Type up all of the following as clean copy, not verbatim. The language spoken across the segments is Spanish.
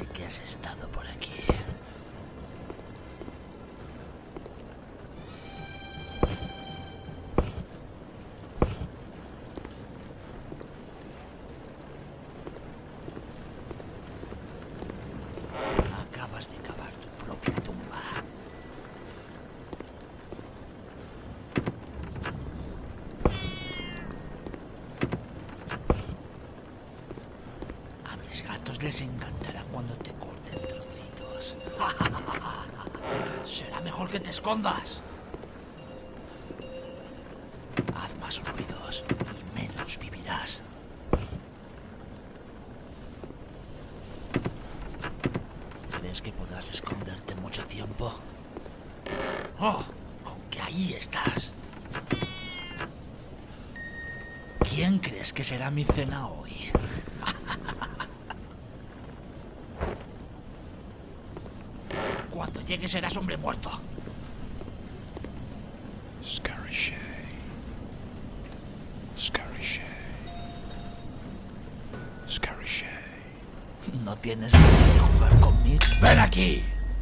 Sé que has estado por aquí. Acabas de cavar tu propia tumba. A mis gatos les encantará cuando te corten trocitos. Será mejor que te escondas. Haz más ruidos y menos vivirás. ¿Crees que podrás esconderte mucho tiempo? ¡Oh! Con que ahí estás. ¿Quién crees que será mi cena hoy? Cuando llegue serás hombre muerto. Scary Shay. Scary Shay. Scary Shay. ¿No tienes ganas de jugar conmigo? ¡Ven aquí!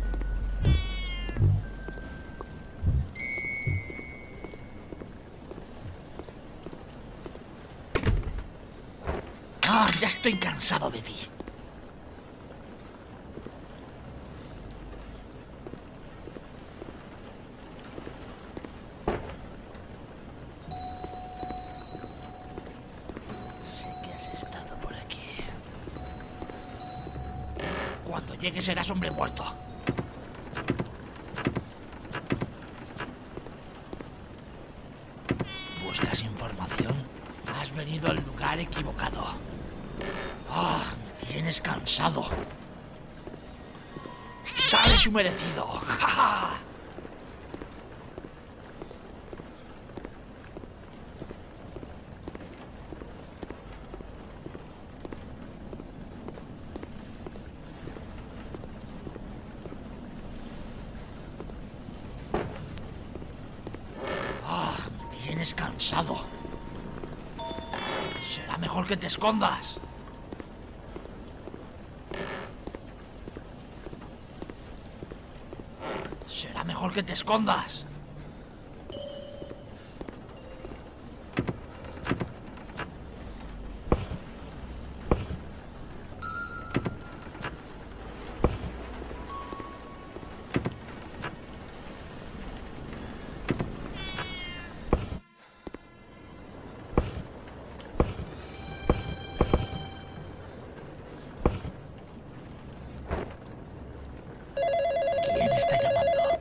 ¡Ah! Ya estoy cansado de ti. Sé que has estado por aquí. Cuando llegue serás hombre muerto. ¿Buscas información? Has venido al lugar equivocado. ¡Ah! Me tienes cansado. ¡Dale su merecido! ¡Ja, ja! ¡Ah! Me tienes cansado. Será mejor que te escondas. Será mejor que te escondas. ¿Quién está llamando?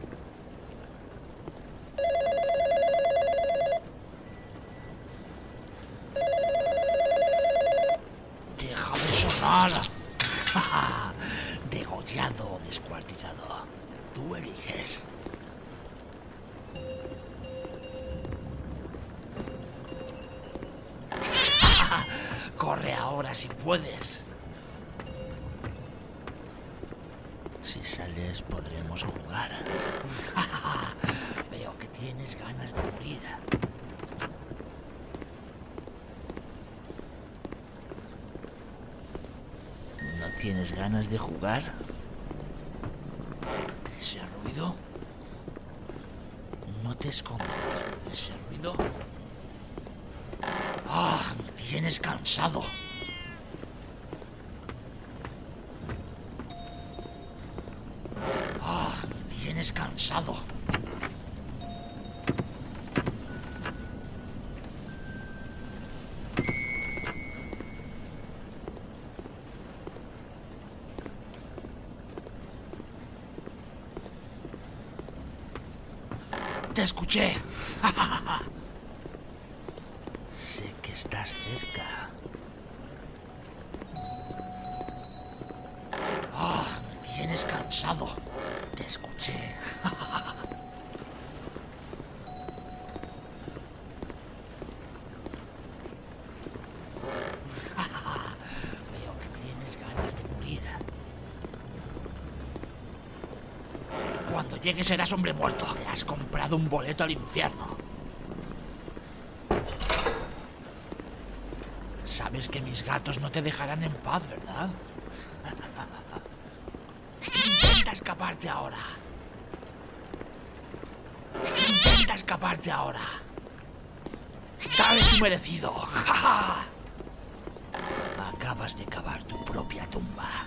Deja de sonar. Degollado o descuartizado. Tú eliges. Corre ahora si puedes. Si sales podremos jugar. Veo que tienes ganas de morir. ¿No tienes ganas de jugar? ¿Ese ruido? No te escondas. ¿Ese ruido? ¡Ah! Me tienes cansado. ¡Ah! Me tienes cansado. Te escuché. Sé que estás cerca. ¡Ah! Me tienes cansado. Te escuché. Veo que tienes ganas de morir. Cuando llegue serás hombre muerto. Te has comprado un boleto al infierno. Sabes que mis gatos no te dejarán en paz, ¿verdad? escaparte ahora. Intenta escaparte ahora. Dale tu merecido. ¡Ja, ja! Acabas de cavar tu propia tumba.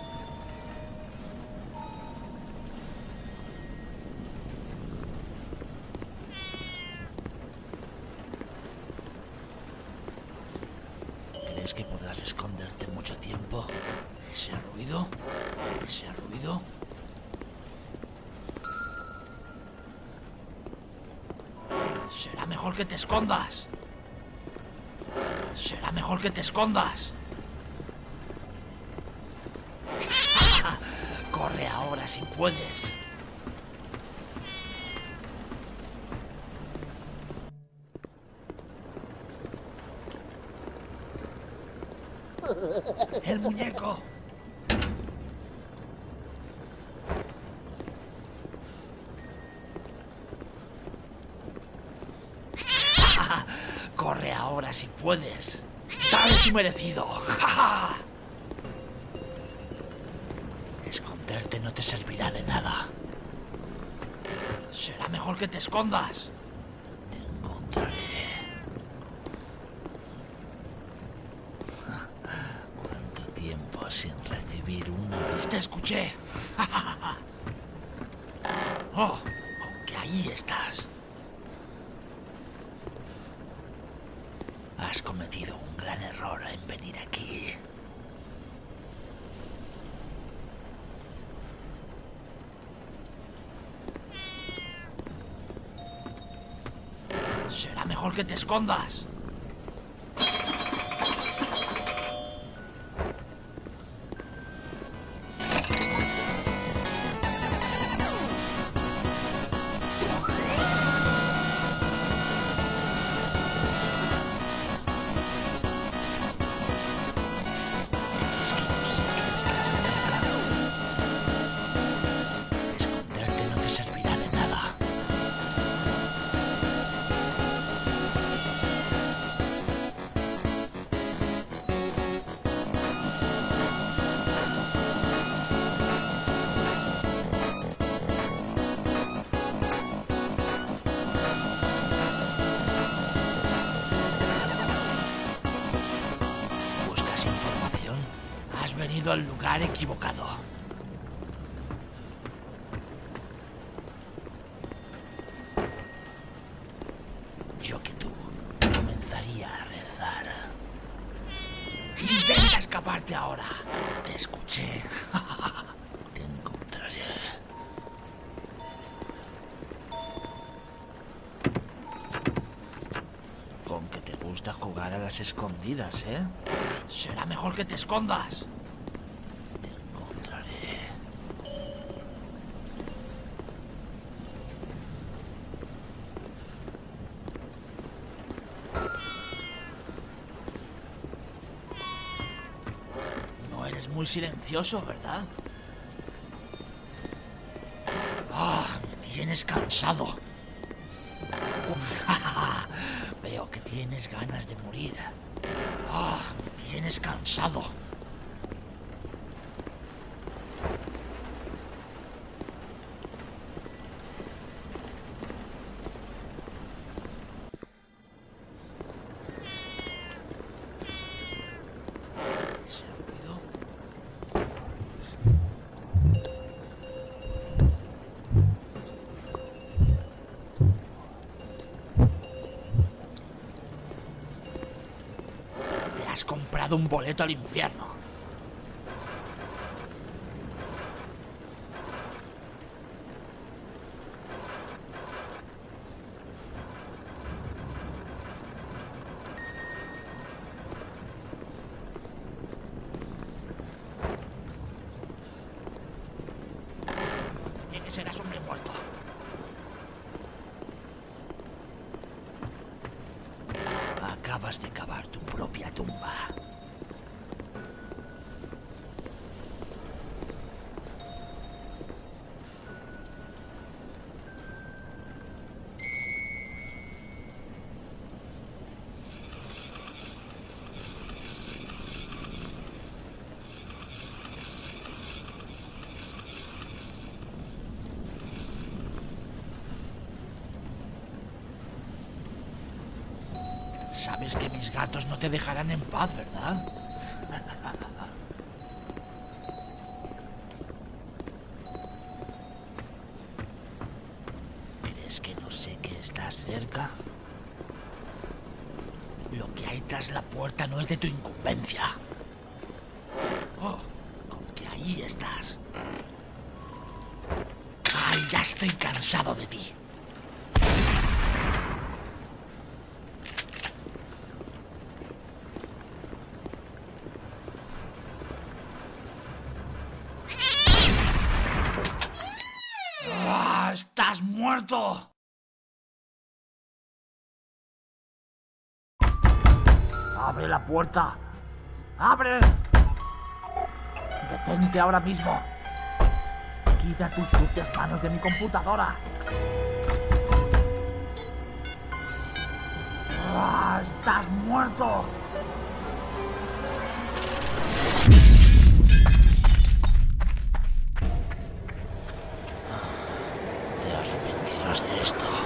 ¿Crees que podrás esconderte mucho tiempo? ¿Ese ruido? ¿Ese ruido? Será mejor que te escondas. Será mejor que te escondas. Corre ahora si puedes. ¡El muñeco! Corre ahora si puedes. Dale su merecido. ¡Ja, ja! Esconderte no te servirá de nada. Será mejor que te escondas. Te encontraré. ¿Cuánto tiempo sin recibir una vista? Te escuché. Oh, con que ahí estás. Has cometido un gran error en venir aquí. Será mejor que te escondas. Esconderte no te servirá de nada. ¿Buscas información? Has venido al lugar equivocado. Yo que tú comenzaría a rezar. Intenta escaparte ahora. Te escuché. Te encontraré. Con que te gusta jugar a las escondidas, ¿eh? Será mejor que te escondas. Te encontraré. No eres muy silencioso, ¿verdad? Ah, me tienes cansado. Veo que tienes ganas de morir. Ah, me tienes cansado. ¿Ese ruido? Te has comprado un boleto al infierno. Serás hombre muerto. Acabas de cavar tu propia tumba. Sabes que mis gatos no te dejarán en paz, ¿verdad? ¿Crees que no sé que estás cerca? Lo que hay tras la puerta no es de tu incumbencia. Oh, con que ahí estás. Ay, ya estoy cansado de ti. ¡Ah, estás muerto! ¡Abre la puerta! ¡Abre! ¡Detente ahora mismo! ¡Quita tus sucias manos de mi computadora! ¡Ah, estás muerto! Te arrepentirás de esto.